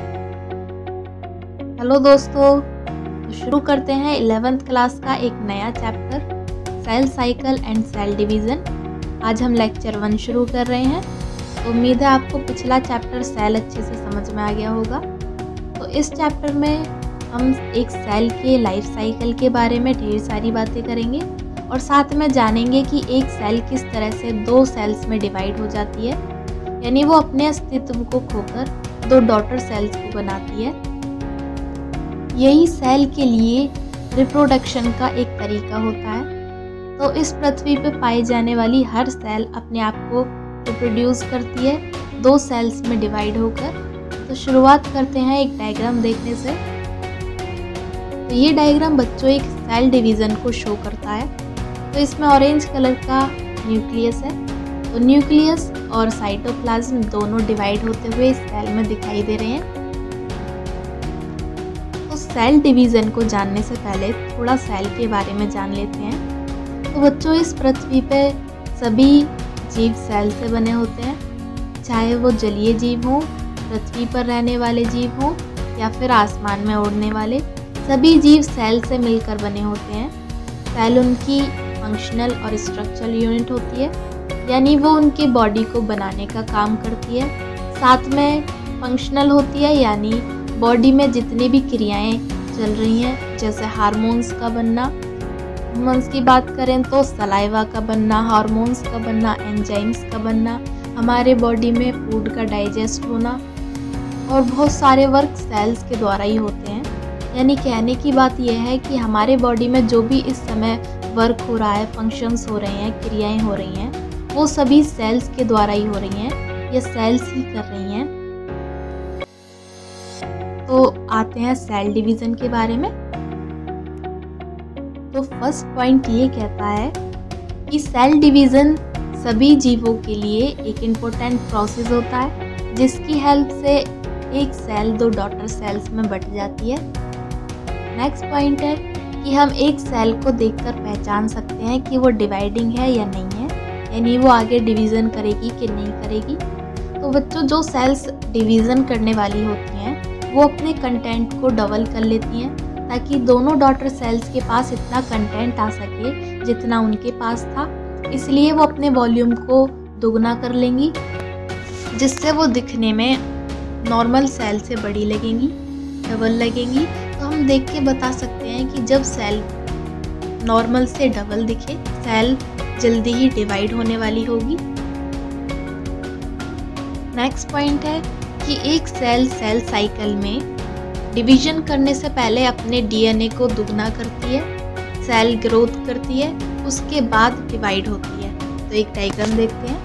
Hello दोस्तों, तो शुरू करते हैं 11th क्लास का एक नया chapter cell cycle and cell division. आज हम लेक्चर 1 शुरू कर रहे हैं। तो उम्मीद है आपको पिछला चैप्टर सेल अच्छे से समझ में आ गया होगा। तो इस चैप्टर में हम एक सेल के लाइफ साइकिल के बारे में ढेर सारी बातें करेंगे और साथ में जानेंगे कि एक सेल किस तरह से 2 सेल्स में डिवाइड हो जाती है, यानी वो अपने अस्तित्व को खोकर 2 डॉटर सेल्स को बनाती है। यही सेल के लिए रिप्रोडक्शन का एक तरीका होता है। तो इस पृथ्वी पर पाई जाने वाली हर सेल अपने आप को रिप्रोड्यूस करती है 2 सेल्स में डिवाइड होकर। तो शुरुआत करते हैं एक डायग्राम देखने से। तो ये डायग्राम बच्चों एक सेल डिवीज़न को शो करता है। तो इसमें ऑरेंज कलर का न्यूक्लियस है। तो न्यूक्लियस और साइटोप्लाज्म दोनों डिवाइड होते हुए इस सेल में दिखाई दे रहे हैं। तो सेल डिवीज़न को जानने से पहले थोड़ा सेल के बारे में जान लेते हैं। तो बच्चों, इस पृथ्वी पे सभी जीव सेल से बने होते हैं, चाहे वो जलीय जीव हो, पृथ्वी पर रहने वाले जीव हो या फिर आसमान में उड़ने वाले, सभी जीव सेल से मिलकर बने होते हैं। सेल उनकी फंक्शनल और स्ट्रक्चरल यूनिट होती है, यानी वो उनकी बॉडी को बनाने का काम करती है। साथ में फंक्शनल होती है, यानी बॉडी में जितनी भी क्रियाएं चल रही हैं, जैसे हार्मोन्स का बनना, हार्मोन्स की बात करें तो सलाइवा का बनना, हार्मोन्स का बनना, एंजाइम्स का बनना, हमारे बॉडी में फूड का डाइजेस्ट होना और बहुत सारे वर्क सेल्स के द्वारा ही होते हैं। यानी कहने की बात यह है कि हमारे बॉडी में जो भी इस समय वर्क हो रहा है, फंक्शंस हो रहे हैं, क्रियाएं हो रही हैं, वो सभी सेल्स के द्वारा ही हो रही हैं, ये सेल्स ही कर रही हैं। तो आते हैं सेल डिवीज़न के बारे में। तो फर्स्ट पॉइंट ये कहता है कि सेल डिवीज़न सभी जीवों के लिए एक इम्पोर्टेंट प्रोसेस होता है, जिसकी हेल्प से एक सेल 2 डॉटर सेल्स में बट जाती है। नेक्स्ट पॉइंट है कि हम एक सेल को देखकर पहचान सकते हैं कि वो डिवाइडिंग है या नहीं है, यानी वो आगे डिवीज़न करेगी कि नहीं करेगी। तो बच्चों, जो सेल्स डिवीज़न करने वाली होती हैं वो अपने कंटेंट को डबल कर लेती हैं, ताकि दोनों डॉटर सेल्स के पास इतना कंटेंट आ सके जितना उनके पास था। इसलिए वो अपने वॉल्यूम को दुगना कर लेंगी, जिससे वो दिखने में नॉर्मल सेल से बड़ी लगेंगी, डबल लगेंगी। तो हम देख के बता सकते हैं कि जब सेल नॉर्मल से डबल दिखे, सेल जल्दी ही डिवाइड होने वाली होगी। नेक्स्ट पॉइंट है कि एक सेल साइकिल में डिवीजन करने से पहले अपने डीएनए को दुगना करती है, सेल ग्रोथ करती है, उसके बाद डिवाइड होती है। तो एक डायग्राम देखते हैं।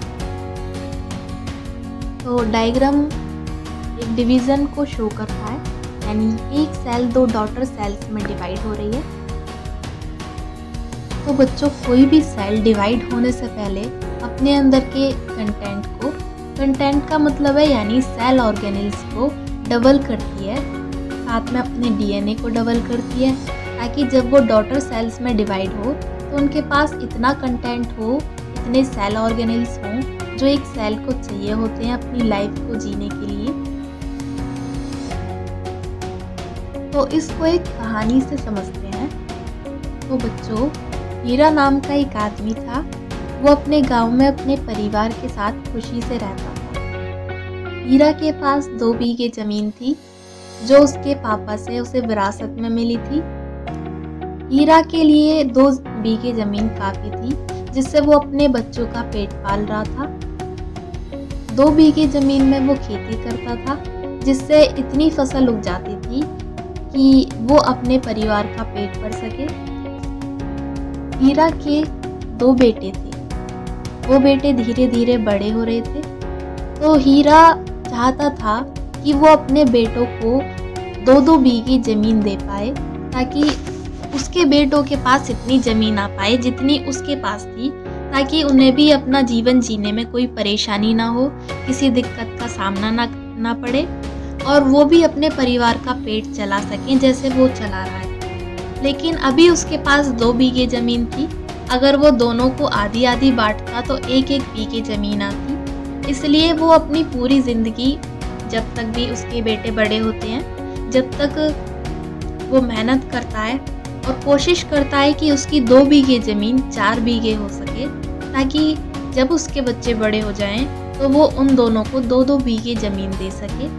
तो डायग्राम एक डिवीजन को शो करता है, यानी एक सेल 2 डॉटर सेल्स में डिवाइड हो रही है। तो बच्चों, कोई भी सेल डिवाइड होने से पहले अपने अंदर के कंटेंट का मतलब है यानी सेल ऑर्गेनेल्स को डबल करती है, साथ में अपने डीएनए को डबल करती है, ताकि जब वो डॉटर सेल्स में डिवाइड हो तो उनके पास इतना कंटेंट हो, इतने सेल ऑर्गेनेल्स हों जो एक सेल को चाहिए होते हैं अपनी लाइफ को जीने के लिए। तो इसको एक कहानी से समझते हैं। तो बच्चों, हीरा नाम का एक आदमी था। वो अपने गांव में अपने परिवार के साथ खुशी से रहता था। हीरा के पास 2 बीघे जमीन थी, जो उसके पापा से उसे विरासत में मिली थी। हीरा के लिए 2 बीघे जमीन काफी थी, जिससे वो अपने बच्चों का पेट पाल रहा था। 2 बीघे जमीन में वो खेती करता था, जिससे इतनी फसल उग जाती थी कि वो अपने परिवार का पेट भर सके। हीरा के 2 बेटे थे। वो बेटे धीरे धीरे बड़े हो रहे थे। तो हीरा चाहता था कि वो अपने बेटों को 2-2 बीघे जमीन दे पाए, ताकि उसके बेटों के पास इतनी जमीन आ पाए जितनी उसके पास थी, ताकि उन्हें भी अपना जीवन जीने में कोई परेशानी ना हो, किसी दिक्कत का सामना ना पड़े और वो भी अपने परिवार का पेट चला सकें जैसे वो चला रहा है। लेकिन अभी उसके पास 2 बीघे जमीन थी। अगर वो दोनों को आधी आधी बांटता तो 1-1 बीघे जमीन आती। इसलिए वो अपनी पूरी ज़िंदगी जब तक भी उसके बेटे बड़े होते हैं, जब तक वो मेहनत करता है और कोशिश करता है कि उसकी 2 बीघे ज़मीन 4 बीघे हो सके, ताकि जब उसके बच्चे बड़े हो जाएं तो वो उन दोनों को 2-2 बीघे ज़मीन दे सके।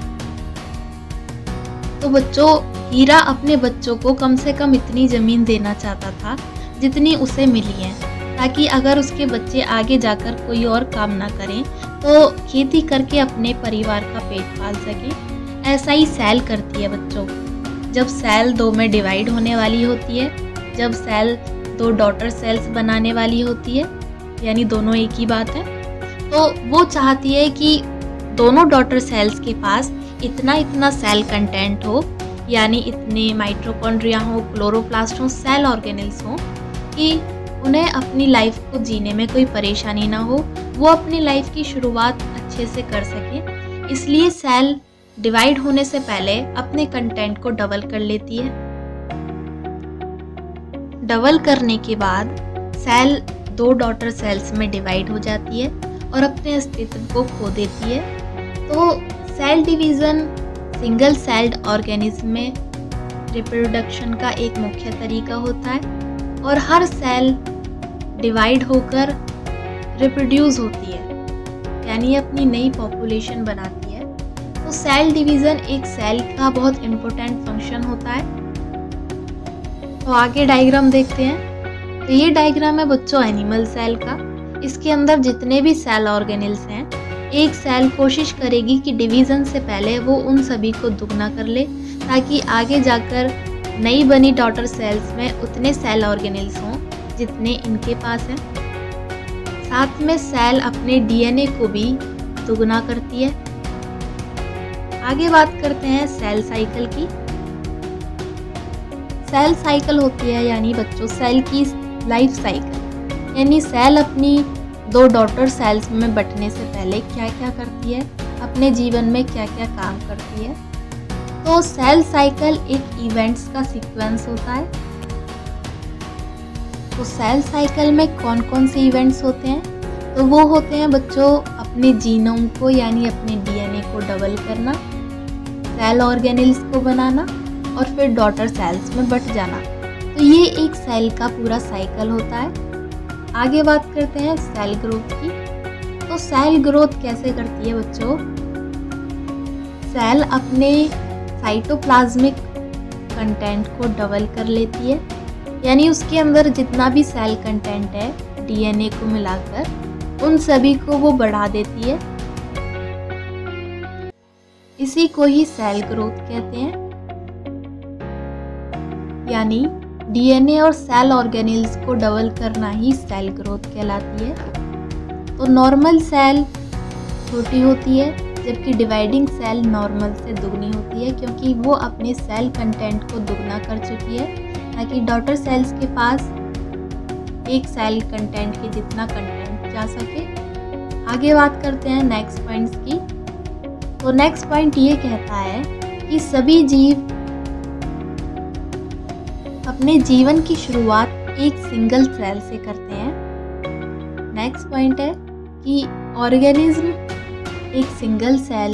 तो बच्चों, हीरा अपने बच्चों को कम से कम इतनी ज़मीन देना चाहता था जितनी उसे मिली है, ताकि अगर उसके बच्चे आगे जाकर कोई और काम ना करें तो खेती करके अपने परिवार का पेट पाल सकें। ऐसा ही सेल करती है बच्चों। जब सेल 2 में डिवाइड होने वाली होती है, जब सेल 2 डॉटर सेल्स बनाने वाली होती है, यानी दोनों एक ही बात है, तो वो चाहती है कि दोनों डॉटर सेल्स के पास इतना सेल कंटेंट हो, यानी इतने माइटोकॉन्ड्रिया हो, क्लोरोप्लास्ट हो, सेल ऑर्गेनेल्स हो कि उन्हें अपनी लाइफ को जीने में कोई परेशानी ना हो, वो अपनी लाइफ की शुरुआत अच्छे से कर सके। इसलिए सेल डिवाइड होने से पहले अपने कंटेंट को डबल कर लेती है। डबल करने के बाद सेल 2 डॉटर सेल्स में डिवाइड हो जाती है और अपने अस्तित्व को खो देती है। तो cell division single celled organism में रिप्रोडक्शन का एक मुख्य तरीका होता है और हर सेल डिवाइड होकर रिप्रोड्यूस होती है, यानी अपनी नई पॉपुलेशन बनाती है। तो सेल डिवीज़न एक सेल का बहुत इम्पोर्टेंट फंक्शन होता है। तो आगे डायग्राम देखते हैं। तो ये डायग्राम है बच्चों एनिमल सेल का। इसके अंदर जितने भी सेल ऑर्गेनेल्स हैं, एक सेल कोशिश करेगी कि डिवीज़न से पहले वो उन सभी को दुगना कर ले, ताकि आगे जाकर नई बनी डॉटर सेल्स में उतने सेल ऑर्गेनेल्स हों जितने इनके पास हैं। साथ में सेल अपने डीएनए को भी दुगना करती है। आगे बात करते हैं सेल साइकिल की। सेल साइकिल होती है यानी बच्चों सेल की लाइफ साइकिल, यानी सेल अपनी 2 डॉटर सेल्स में बंटने से पहले क्या क्या करती है, अपने जीवन में क्या क्या काम करती है। तो सेल साइकिल एक इवेंट्स का सीक्वेंस होता है। तो सेल साइकिल में कौन कौन से इवेंट्स होते हैं? तो वो होते हैं बच्चों अपने जीनोम को यानी अपने डीएनए को डबल करना, सेल ऑर्गेनेल्स को बनाना और फिर डॉटर सेल्स में बट जाना। तो ये एक सेल का पूरा साइकिल होता है। आगे बात करते हैं सेल ग्रोथ की। तो सेल ग्रोथ कैसे करती है बच्चों? सेल अपने साइटोप्लाज्मिक कंटेंट को डबल कर लेती है, यानी उसके अंदर जितना भी सेल कंटेंट है डीएनए को मिलाकर उन सभी को वो बढ़ा देती है। इसी को ही सेल ग्रोथ कहते हैं। यानी डीएनए और सेल ऑर्गेनेल्स को डबल करना ही सेल ग्रोथ कहलाती है। तो नॉर्मल सेल छोटी होती है, जबकि डिवाइडिंग सेल नॉर्मल से दुगनी होती है, क्योंकि वो अपने सेल कंटेंट को दुगना कर चुकी है, ताकि डॉटर सेल्स के पास एक सेल कंटेंट के जितना कंटेंट जा सके। आगे बात करते हैं नेक्स्ट पॉइंट्स की। तो नेक्स्ट पॉइंट ये कहता है कि सभी जीव अपने जीवन की शुरुआत एक सिंगल सेल से करते हैं। नेक्स्ट पॉइंट है कि ऑर्गेनिज्म एक सिंगल सेल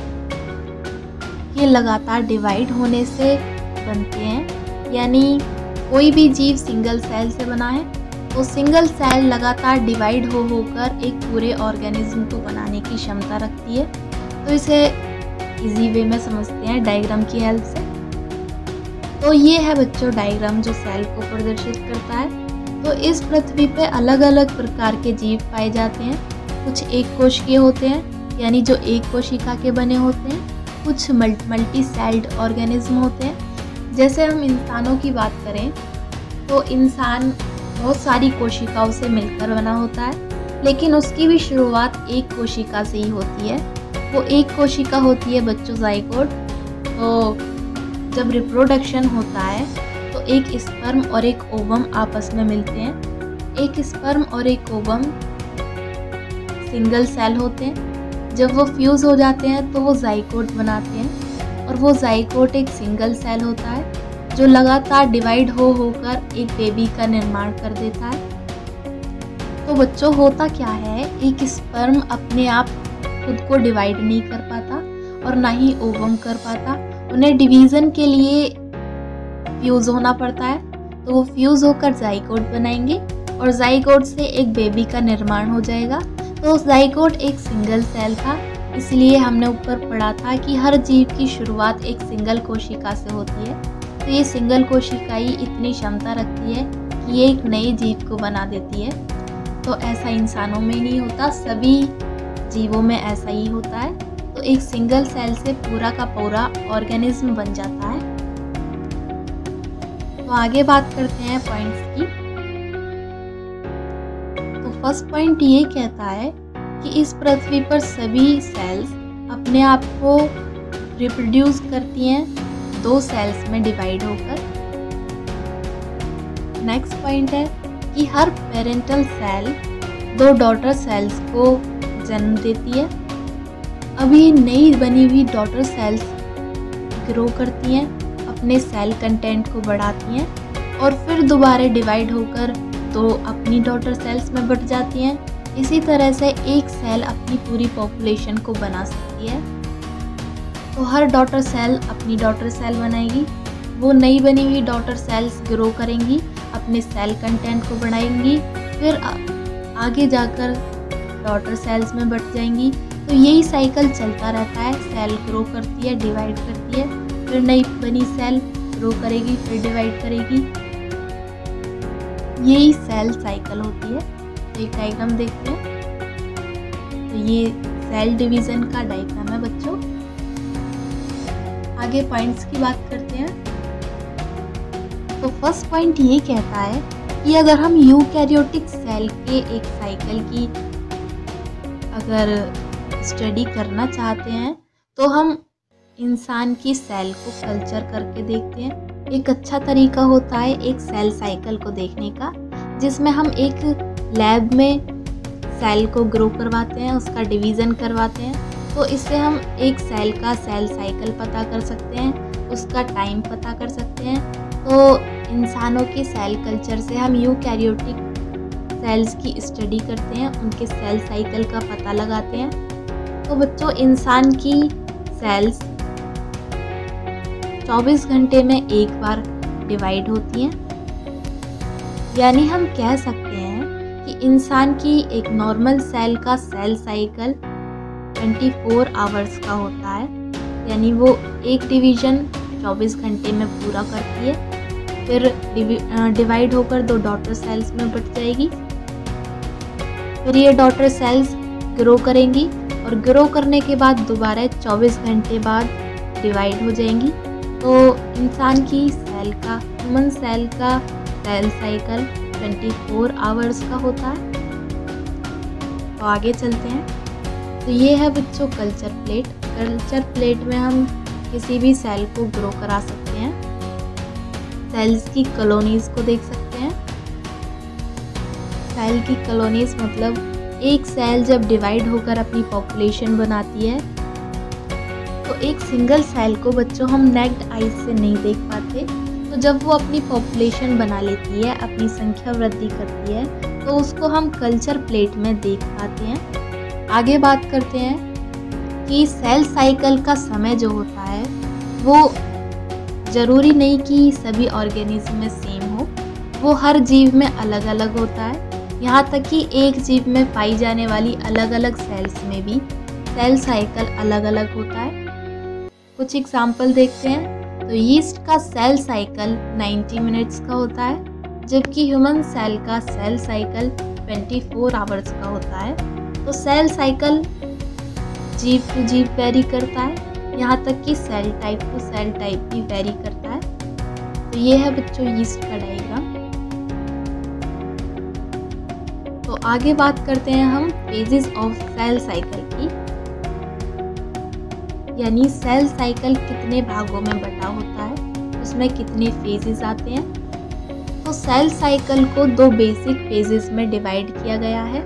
के लगातार डिवाइड होने से बनते हैं, यानी कोई भी जीव सिंगल सेल से बना है तो सिंगल सेल लगातार डिवाइड होकर एक पूरे ऑर्गेनिज्म को बनाने की क्षमता रखती है। तो इसे इजी वे में समझते हैं डायग्राम की हेल्प से। तो ये है बच्चों डायग्राम जो सेल को प्रदर्शित करता है। तो इस पृथ्वी पे अलग अलग प्रकार के जीव पाए जाते हैं। कुछ एक कोशिकीय होते हैं, यानी जो एक कोशिका के बने होते हैं। कुछ मल्टी सेल्ड ऑर्गेनिज्म होते हैं। जैसे हम इंसानों की बात करें तो इंसान बहुत सारी कोशिकाओं से मिलकर बना होता है, लेकिन उसकी भी शुरुआत एक कोशिका से ही होती है। वो एक कोशिका होती है बच्चों जाइगोट। तो जब रिप्रोडक्शन होता है तो एक स्पर्म और एक ओवम आपस में मिलते हैं। एक स्पर्म और एक ओवम सिंगल सेल होते हैं। जब वो फ्यूज़ हो जाते हैं तो वो जाइगोट बनाते हैं, और वो जाइगोट एक सिंगल सेल होता है जो लगातार डिवाइड होकर एक बेबी का निर्माण कर देता है। तो बच्चों होता क्या है, एक स्पर्म अपने आप खुद को डिवाइड नहीं कर पाता और ना ही ओवम कर पाता। उन्हें डिवीज़न के लिए फ्यूज़ होना पड़ता है, तो वो फ्यूज़ होकर ज़ाइगोट बनाएंगे और ज़ाइगोट से एक बेबी का निर्माण हो जाएगा। तो ज़ाइगोट एक सिंगल सेल था, इसलिए हमने ऊपर पढ़ा था कि हर जीव की शुरुआत एक सिंगल कोशिका से होती है। तो ये सिंगल कोशिका ही इतनी क्षमता रखती है कि ये एक नए जीव को बना देती है। तो ऐसा इंसानों में नहीं होता, सभी जीवों में ऐसा ही होता है। तो एक सिंगल सेल से पूरा का पूरा ऑर्गेनिज्म बन जाता है। तो आगे बात करते हैं पॉइंट्स की। तो फर्स्ट पॉइंट ये कहता है कि इस पृथ्वी पर सभी सेल्स अपने आप को रिप्रोड्यूस करती हैं 2 सेल्स में डिवाइड होकर। नेक्स्ट पॉइंट है कि हर पेरेंटल सेल 2 डॉटर सेल्स को जन्म देती है। अभी नई बनी हुई डॉटर सेल्स ग्रो करती हैं, अपने सेल कंटेंट को बढ़ाती हैं और फिर दोबारा डिवाइड होकर 2 अपनी डॉटर सेल्स में बढ़ जाती हैं। इसी तरह से एक सेल अपनी पूरी पॉपुलेशन को बना सकती है। तो हर डॉटर सेल अपनी डॉटर सेल बनाएगी, वो नई बनी हुई डॉटर सेल्स ग्रो करेंगी, अपने सेल कंटेंट को बढ़ाएंगी, फिर आगे जाकर डॉटर सेल्स में बढ़ जाएंगी। तो यही साइकिल चलता रहता है। सेल ग्रो करती है, डिवाइड करती है, फिर नई बनी सेल ग्रो करेगी, फिर डिवाइड करेगी। यही सेल साइकिल होती है। एक डायग्राम देखते हैं। तो ये सेल डिवीजन का डायग्राम है बच्चों। आगे पॉइंट्स की बात करते हैं। तो फर्स्ट पॉइंट ये कहता है कि अगर हम यूकैरियोटिक सेल के एक साइकिल की अगर स्टडी करना चाहते हैं तो हम इंसान की सेल को कल्चर करके देखते हैं। एक अच्छा तरीका होता है एक सेल साइकिल को देखने का, जिसमें हम एक लैब में सेल को ग्रो करवाते हैं, उसका डिवीज़न करवाते हैं। तो इससे हम एक सेल का सेल साइकिल पता कर सकते हैं, उसका टाइम पता कर सकते हैं। तो इंसानों के सेल कल्चर से हम यूकैरियोटिक सेल्स की स्टडी करते हैं, उनके सेल साइकिल का पता लगाते हैं। तो बच्चों, इंसान की सेल्स 24 घंटे में एक बार डिवाइड होती हैं। यानी हम कह सकते हैं कि इंसान की एक नॉर्मल सेल का सेल साइकिल 24 आवर्स का होता है। यानी वो एक डिवीज़न 24 घंटे में पूरा करती है, फिर डिवाइड होकर 2 डॉटर सेल्स में बट जाएगी। फिर ये डॉटर सेल्स ग्रो करेंगी और ग्रो करने के बाद दोबारा 24 घंटे बाद डिवाइड हो जाएंगी। तो इंसान की सेल का, ह्यूमन सेल का सेल साइकिल 24 आवर्स का होता है। तो आगे चलते हैं। तो ये है बच्चों कल्चर प्लेट। कल्चर प्लेट में हम किसी भी सेल को ग्रो करा सकते हैं, सेल्स की कॉलोनीज को देख सकते हैं। सेल की कॉलोनीज मतलब एक सेल जब डिवाइड होकर अपनी पॉपुलेशन बनाती है तो एक सिंगल सेल को बच्चों हम नेक्ड आइज से नहीं देख पाते। तो जब वो अपनी पॉपुलेशन बना लेती है, अपनी संख्या वृद्धि करती है, तो उसको हम कल्चर प्लेट में देख पाते हैं। आगे बात करते हैं कि सेल साइकिल का समय जो होता है वो ज़रूरी नहीं कि सभी ऑर्गेनिज्म में सेम हो, वो हर जीव में अलग अलग होता है। यहाँ तक कि एक जीव में पाई जाने वाली अलग अलग सेल्स में भी सेल साइकिल अलग अलग होता है। कुछ एग्जाम्पल देखते हैं। तो यीस्ट का सेल साइकिल 90 मिनट्स का होता है, जबकि ह्यूमन सेल का सेल साइकिल 24 आवर्स का होता है। तो सेल साइकिल जीव टू जीव वेरी करता है, यहाँ तक कि cell type to cell type भी वेरी करता है। तो ये है बच्चों यीस्ट का डायग्राम। तो आगे बात करते हैं हम फेजेस ऑफ सेल साइकिल की, यानी सेल साइकिल कितने भागों में बटा होता है, उसमें कितने फेजेस आते हैं। तो सेल साइकिल को 2 बेसिक फेजेस में डिवाइड किया गया है।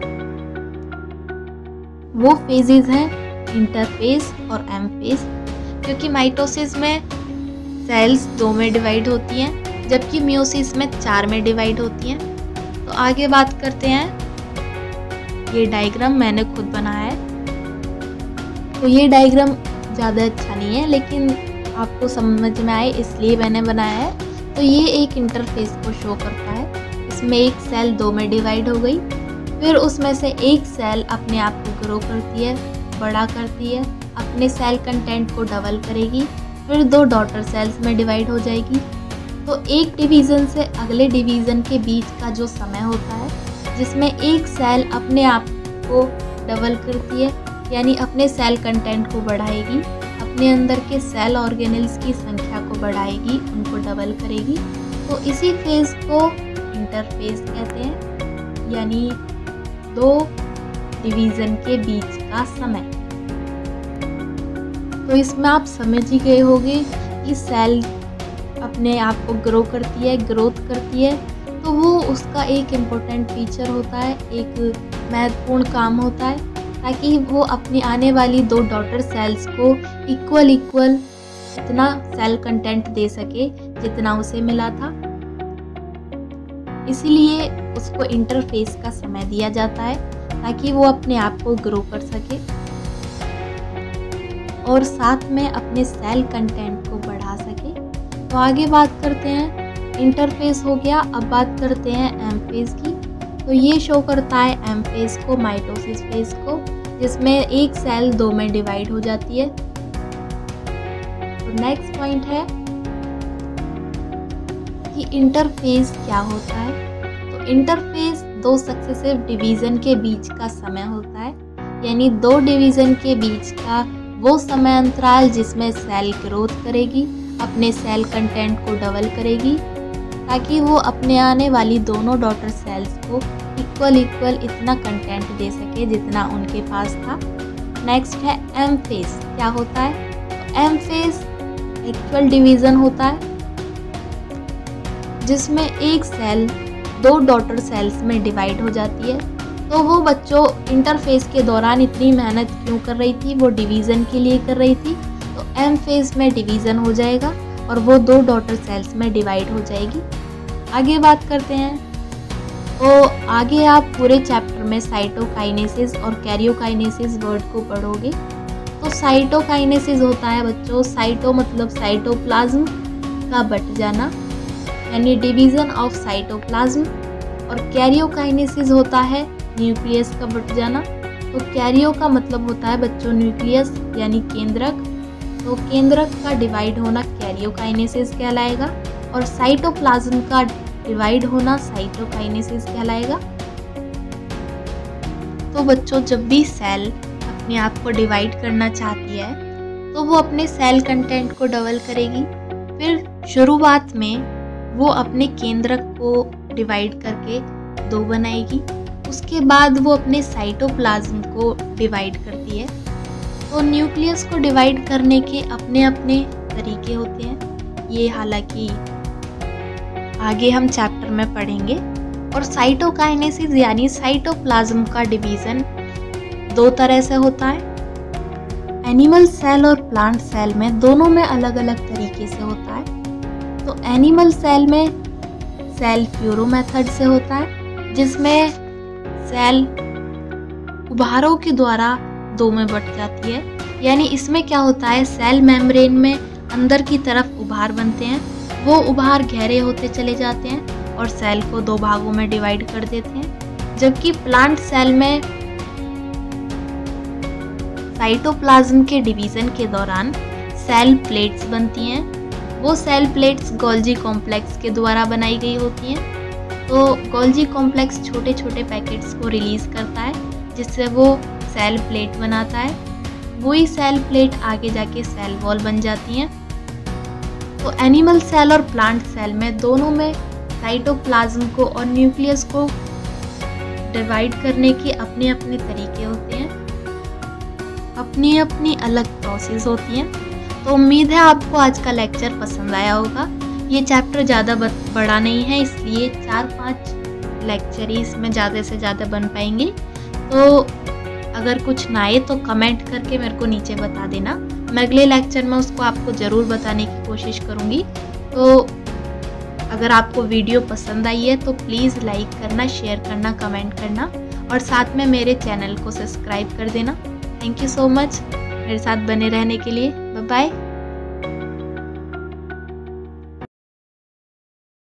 वो फेजेस हैं इंटरफेज और एम फेज, क्योंकि माइटोसिस में सेल्स 2 में डिवाइड होती हैं, जबकि मियोसिस में 4 में डिवाइड होती हैं। तो आगे बात करते हैं, ये डायग्राम मैंने खुद बनाया है। तो ये डायग्राम ज़्यादा अच्छा नहीं है, लेकिन आपको समझ में आए इसलिए मैंने बनाया है। तो ये एक इंटरफेस को शो करता है। इसमें एक सेल 2 में डिवाइड हो गई, फिर उसमें से एक सेल अपने आप को ग्रो करती है, बड़ा करती है, अपने सेल कंटेंट को डबल करेगी, फिर 2 डॉटर सेल्स में डिवाइड हो जाएगी। तो एक डिवीज़न से अगले डिवीज़न के बीच का जो समय होता है, जिसमें एक सेल अपने आप को डबल करती है, यानी अपने सेल कंटेंट को बढ़ाएगी, अपने अंदर के सेल ऑर्गेनेल्स की संख्या को बढ़ाएगी, उनको डबल करेगी। तो इसी फेज़ को इंटरफेज कहते हैं, यानी 2 डिवीज़न के बीच का समय। तो इसमें आप समझ ही गए होंगे कि सेल अपने आप को ग्रो करती है, ग्रोथ करती है, तो वो उसका एक इम्पोर्टेंट फीचर होता है, एक महत्वपूर्ण काम होता है, ताकि वो अपनी आने वाली 2 डॉटर सेल्स को इक्वल इतना सेल कंटेंट दे सके जितना उसे मिला था। इसीलिए उसको इंटरफेस का समय दिया जाता है, ताकि वो अपने आप को ग्रो कर सके और साथ में अपने सेल कंटेंट को बढ़ा सके। तो आगे बात करते हैं, इंटरफेस हो गया, अब बात करते हैं एम फेज की। तो ये शो करता है एम फेज को, माइटोसिस फेज को, जिसमें एक सेल 2 में डिवाइड हो जाती है। तो नेक्स्ट पॉइंट है कि इंटरफेज क्या होता है। तो इंटरफेज 2 सक्सेसिव डिवीज़न के बीच का समय होता है, यानी 2 डिवीज़न के बीच का वो समय अंतराल जिसमें सेल ग्रोथ करेगी, अपने सेल कंटेंट को डबल करेगी, ताकि वो अपने आने वाली दोनों डॉटर सेल्स को इक्वल इतना कंटेंट दे सके जितना उनके पास था। नेक्स्ट है एम फेज। क्या होता है? तो एम फेज एक्चुअल डिवीज़न होता है, जिसमें एक सेल 2 डॉटर सेल्स में डिवाइड हो जाती है। तो वो बच्चों इंटरफेस के दौरान इतनी मेहनत क्यों कर रही थी? वो डिवीज़न के लिए कर रही थी। तो एम फेज में डिवीज़न हो जाएगा और वो 2 डॉटर सेल्स में डिवाइड हो जाएगी। आगे बात करते हैं, तो आगे आप पूरे चैप्टर में साइटोकाइनेसिस और कैरियोकाइनेसिस वर्ड को पढ़ोगे। तो साइटोकाइनेसिस होता है बच्चों, साइटो मतलब साइटोप्लाज्म का बट जाना, यानी डिवीज़न ऑफ साइटोप्लाज्म, और कैरियोकाइनेसिस होता है न्यूक्लियस का बट जाना। तो कैरियो का मतलब होता है बच्चों न्यूक्लियस, यानी केंद्रक। तो केंद्रक का डिवाइड होना कैरियोकाइनेसिस कहलाएगा, और साइटोप्लाज्म का डिवाइड होना साइटोकाइनेसिस कहलाएगा। तो बच्चों जब भी सेल अपने आप को डिवाइड करना चाहती है, तो वो अपने सेल कंटेंट को डबल करेगी। फिर शुरुआत में वो अपने केंद्रक को डिवाइड करके 2 बनाएगी। उसके बाद वो अपने साइटोप्लाज्म को डिवाइड करती है। तो न्यूक्लियस को डिवाइड करने के अपने अपने तरीके होते हैं, ये हालांकि आगे हम चैप्टर में पढ़ेंगे। और साइटोकाइनेसिस यानी साइटोप्लाज्म का डिवीज़न 2 तरह से होता है। एनिमल सेल और प्लांट सेल में दोनों में अलग अलग तरीके से होता है। तो एनिमल सेल में सेल फ्यूरो मेथड से होता है, जिसमें सेल उभारों के द्वारा 2 में बट जाती है। यानी इसमें क्या होता है, सेल मेम्ब्रेन में अंदर की तरफ उभार बनते हैं, वो उभार गहरे होते चले जाते हैं और सेल को 2 भागों में डिवाइड कर देते हैं। जबकि प्लांट सेल में साइटोप्लाज्म के डिवीज़न के दौरान सेल प्लेट्स बनती हैं। वो सेल प्लेट्स गोल्जी कॉम्प्लेक्स के द्वारा बनाई गई होती हैं। तो गोल्जी कॉम्प्लेक्स छोटे छोटे पैकेट्स को रिलीज़ करता है, जिससे वो सेल प्लेट बनाता है। वही सेल प्लेट आगे जाके सेल वॉल बन जाती हैं। तो एनिमल सेल और प्लांट सेल में दोनों में साइटोप्लाज्म को और न्यूक्लियस को डिवाइड करने के अपने अपने तरीके होते हैं, अपनी अपनी अलग प्रोसेस होती हैं। तो उम्मीद है आपको आज का लेक्चर पसंद आया होगा। ये चैप्टर ज़्यादा बड़ा नहीं है, इसलिए 4-5 लेक्चर ही इसमें ज़्यादा से ज़्यादा बन पाएंगे। तो अगर कुछ ना आए तो कमेंट करके मेरे को नीचे बता देना, मैं अगले लेक्चर में उसको आपको ज़रूर बताने की कोशिश करूँगी। तो अगर आपको वीडियो पसंद आई है तो प्लीज़ लाइक करना, शेयर करना, कमेंट करना और साथ में मेरे चैनल को सब्सक्राइब कर देना। Thank you so much. मेरे साथ बने रहने के लिए। Bye bye.